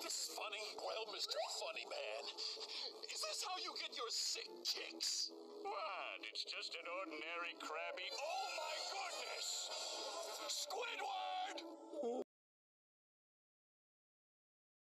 This is funny. Well, Mr. Funny Man, is this how you get your sick kicks? What? It's just an ordinary crabby. Oh my goodness! Squidward!